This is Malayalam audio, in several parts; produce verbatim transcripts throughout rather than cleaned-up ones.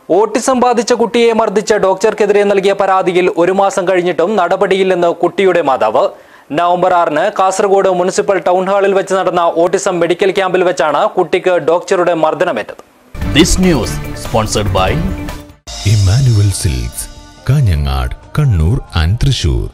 ഓട്ടിസം ബാധിച്ച കുട്ടിയെ മർദ്ദിച്ച ഡോക്ടർക്കെതിരെ നൽകിയ പരാതിയിൽ ഒരു മാസം കഴിഞ്ഞിട്ടും നടപടിയില്ലെന്ന് കുട്ടിയുടെ മാതാവ്. നവംബർ ആറിന് കാസർഗോഡ് മുനിസിപ്പൽ ടൗൺ ഹാളിൽ വെച്ച് നടന്ന ഓട്ടിസം മെഡിക്കൽ ക്യാമ്പിൽ വെച്ചാണ് കുട്ടിക്ക് ഡോക്ടറുടെ മർദ്ദനമേറ്റത്. This news sponsored by Emmanuel Silks, Kanhangad, Kannur and Thrissur.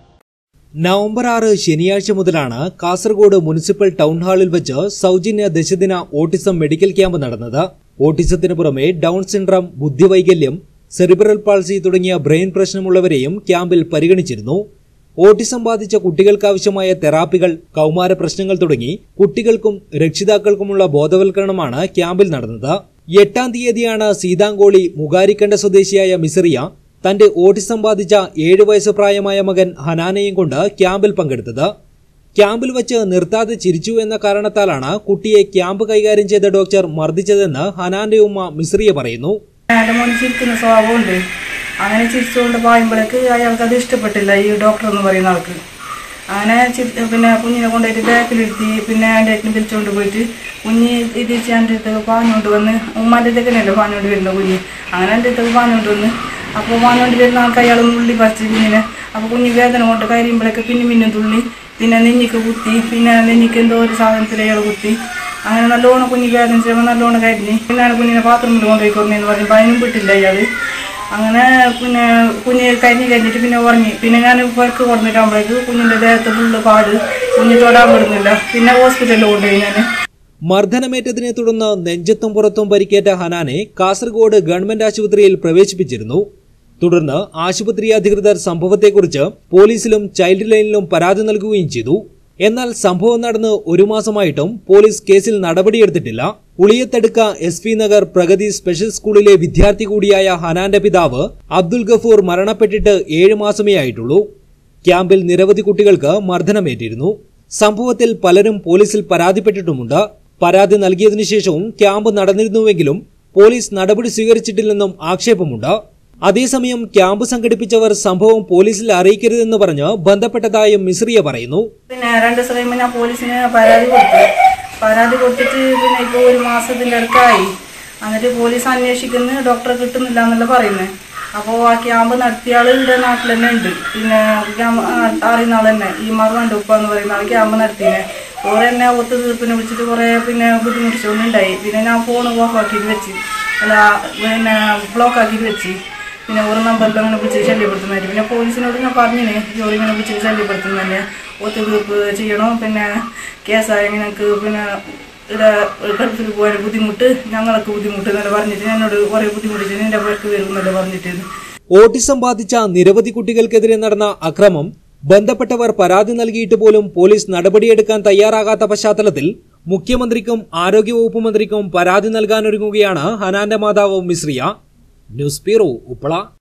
November ആറ് ശനിയാഴ്ച മുതലാണ് കാസർഗോഡ് മുനിസിപ്പൽ ടൗൺ ഹാളിൽ വെച്ച് സൗജന്യ ദശദിന ഓട്ടിസം മെഡിക്കൽ ക്യാമ്പ് നടന്നത്. ഓട്ടിസത്തിന് പുറമെ ഡൗൺ സിൻഡ്രം, ബുദ്ധിവൈകല്യം, സെറിബ്രൽ പാൾസി തുടങ്ങിയ ബ്രെയിൻ പ്രശ്നമുള്ളവരെയും ക്യാമ്പിൽ പരിഗണിച്ചിരുന്നു. ഓട്ടിസം ബാധിച്ച കുട്ടികൾക്കാവശ്യമായ തെറാപ്പികൾ, കൗമാര പ്രശ്നങ്ങൾ തുടങ്ങി കുട്ടികൾക്കും രക്ഷിതാക്കൾക്കുമുള്ള ബോധവൽക്കരണമാണ് ക്യാമ്പിൽ നടന്നത്. എട്ടാം തീയതിയാണ് സീതാങ്കോളി മുകാരിക്കണ്ട സ്വദേശിയായ മിസറിയ തന്റെ ഓട്ടിസം ബാധിച്ച ഏഴു വയസ്സ് പ്രായമായ മകൻ ഹനാനെയും കൊണ്ട് ക്യാമ്പിൽ പങ്കെടുത്തത്. ക്യാമ്പിൽ വെച്ച് നിർത്താതെ ചിരിച്ചു എന്ന കാരണത്താലാണ് കുട്ടിയെ ക്യാമ്പ് കൈകാര്യം ചെയ്ത ഡോക്ടർ മർദ്ദിച്ചതെന്ന് ഹനാന്റെ ഉമ്മ മിസ്രിയ പറയുന്നു. ചിരിക്കുന്ന സ്വഭാവമുണ്ട്. അങ്ങനെ ചിരിച്ചുകൊണ്ട് പറയുമ്പോഴേക്ക് അയാൾക്ക് അത് ഇഷ്ടപ്പെട്ടില്ല, ഈ ഡോക്ടർ എന്ന് പറയുന്ന ആൾക്ക്. അങ്ങനെ പിന്നെ കുഞ്ഞിനെ കൊണ്ടുപോയിട്ട് ബാക്കിലിരുത്തി പിന്നെ എൻ്റെ അടുത്ത് വിളിച്ചുകൊണ്ട് പോയിട്ട് കുഞ്ഞ് തിരിച്ച് എൻ്റെ അടുത്തേക്ക് പാഞ്ഞുകൊണ്ട് വന്ന്, ഉമ്മാൻ്റെ അടുത്തേക്കല്ലേ പാഞ്ഞുകൊണ്ട് വരുന്ന കുഞ്ഞ്, അങ്ങനെ എൻ്റെ അടുത്തേക്ക് പാഞ്ഞുകൊണ്ട് വന്ന് അപ്പോൾ പാഞ്ഞുകൊണ്ട് വരുന്ന ആൾക്ക് അയാൾ ഉള്ളി പറിച്ച് കുഞ്ഞിനെ. അപ്പോൾ കുഞ്ഞ് വേദന കൊണ്ട് കയറിയുമ്പോഴേക്ക് പിന്നെ മിന്നും തുള്ളി, പിന്നെ നെഞ്ഞിക്ക് കുത്തി, പിന്നെ നെഞ്ഞിക്ക് എന്തോ ഒരു സാധനത്തിൽ അയാൾ കുത്തി. അങ്ങനെ നല്ലോണം കുഞ്ഞ് വേദന ചെയ്യുമ്പോൾ നല്ലോണം കരിഞ്ഞ് പിന്നെയാണ് കുഞ്ഞിനെ ബാത്റൂമിൽ കൊണ്ടുപോയി കൊടുക്കുന്നതെന്ന് പറഞ്ഞപ്പോൾ അതിനും വിട്ടില്ല അയാൾ. അങ്ങനെ പിന്നെ കുഞ്ഞ് കരിഞ്ഞ് കഴിഞ്ഞിട്ട് പിന്നെ ഉറങ്ങി. പിന്നെ ഞാൻ പുറക്ക് കൊടുത്തിട്ടാകുമ്പോഴേക്ക് കുഞ്ഞിൻ്റെ ദേഹത്ത് ഫുള്ള് പാട്, കുഞ്ഞ് തൊടാൻ വിടുന്നില്ല. പിന്നെ ഹോസ്പിറ്റലിൽ കൊണ്ടുപോയി ഞാൻ. മർദ്ദനമേറ്റതിനെ തുടർന്ന് നെഞ്ചത്തും പുറത്തും പരിക്കേറ്റ ഹനാനെ കാസർഗോഡ് ഗവൺമെന്റ് ആശുപത്രിയിൽ പ്രവേശിപ്പിച്ചിരുന്നു. തുടർന്ന് ആശുപത്രി അധികൃതർ സംഭവത്തെക്കുറിച്ച് പോലീസിലും ചൈൽഡ് ലൈനിലും പരാതി നൽകുകയും ചെയ്തു. എന്നാൽ സംഭവം നടന്ന് ഒരു മാസമായിട്ടും പോലീസ് കേസിൽ നടപടിയെടുത്തിട്ടില്ല. Uliyathaduka S P Nagar Pragathi special സ്കൂളിലെ വിദ്യാർത്ഥി കൂടിയായ ഹനാന്റെ പിതാവ് അബ്ദുൽ ഗഫൂർ മരണപ്പെട്ടിട്ട് ഏഴ് മാസമേ ആയിട്ടുള്ളൂ. ക്യാമ്പിൽ നിരവധി കുട്ടികൾക്ക് മർദ്ദനമേറ്റിരുന്നു. സംഭവത്തിൽ പലരും പോലീസിൽ പരാതിപ്പെട്ടിട്ടുമുണ്ട്. പരാതി നൽകിയതിനു ശേഷവും ക്യാമ്പ് നടന്നിരുന്നുവെങ്കിലും പോലീസ് നടപടി സ്വീകരിച്ചിട്ടില്ലെന്നും ആക്ഷേപമുണ്ട്. അതേസമയം ക്യാമ്പ് സംഘടിപ്പിച്ചവർ സംഭവം പോലീസിൽ അറിയിക്കരുതെന്ന് പറഞ്ഞ് ബന്ധപ്പെട്ടതായും മിസ്രിയ പറയുന്നു. പിന്നെ രണ്ടു ദിവസം കഴിയുമ്പോൾ ഞാൻ പോലീസിന് പരാതി കൊടുത്തു. പരാതി കൊടുത്തിട്ട് പിന്നെ ഇപ്പോൾ ഒരു മാസത്തിൻ്റെ അടുക്കായി. എന്നിട്ട് പോലീസ് അന്വേഷിക്കുന്നു, ഡോക്ടറെ കിട്ടുന്നില്ല എന്നല്ല പറയുന്നത്. അപ്പോൾ ആ ക്യാമ്പ് നടത്തിയ ആൾ ഇവിടെ നാട്ടിൽ തന്നെ ഉണ്ട്. പിന്നെ ക്യാമ്പ് അറിയുന്ന ആൾ തന്നെ, ഈ മറുപണ്ട് ഉപ്പ എന്ന് പറയുന്ന ആൾ ക്യാമ്പ് നടത്തിനെ. കുറേ എന്നെ ഒത്തു തീർപ്പിനെ വിളിച്ചിട്ട് കുറേ പിന്നെ ബുദ്ധിമുട്ടിച്ചൊന്നുണ്ടായി. പിന്നെ ഞാൻ ഫോൺ ഓഫ് ആക്കിയിട്ട് വെച്ച്, അല്ല പിന്നെ ബ്ലോക്ക് ആക്കിയിട്ട് വെച്ച്. പിന്നെ ഒരു നമ്പറിൽ അങ്ങനെ വിളിച്ച് ശല്യപ്പെടുത്തുന്നതായിട്ട് പിന്നെ പോലീസിനോട് ഞാൻ പറഞ്ഞിന്, ജോലി ഇങ്ങനെ വിളിച്ച് ശല്യപ്പെടുത്തുന്നതന്നെ, ഒത്തുതീർപ്പ് ചെയ്യണോ, പിന്നെ കേസായ ഞങ്ങൾക്ക് പിന്നെ ഇവിടെ ഗൾഫിൽ പോയാൽ ബുദ്ധിമുട്ട്, ഞങ്ങൾക്ക് ബുദ്ധിമുട്ട് എന്നല്ല പറഞ്ഞിട്ട് എന്നോട് കുറേ ബുദ്ധിമുട്ടിച്ച് നിന്റെ പേർക്ക് വരും എന്നല്ല പറഞ്ഞിട്ട്. ഓട്ടിസം ബാധിച്ച നിരവധി കുട്ടികൾക്കെതിരെ നടന്ന അക്രമം ബന്ധപ്പെട്ടവർ പരാതി നൽകിയിട്ട് പോലും പോലീസ് നടപടിയെടുക്കാൻ തയ്യാറാകാത്ത പശ്ചാത്തലത്തിൽ മുഖ്യമന്ത്രിക്കും ആരോഗ്യവകുപ്പ് മന്ത്രിക്കും പരാതി നൽകാനൊരുങ്ങുകയാണ് ഹനാന്റെ മാതാവ് മിസ്രിയ. News bureau, Uppala.